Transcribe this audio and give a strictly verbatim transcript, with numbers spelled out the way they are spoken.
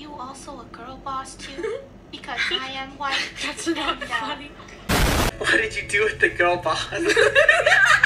you also a girl boss too? Because I am white. That's not funny. What did you do with the girl boss?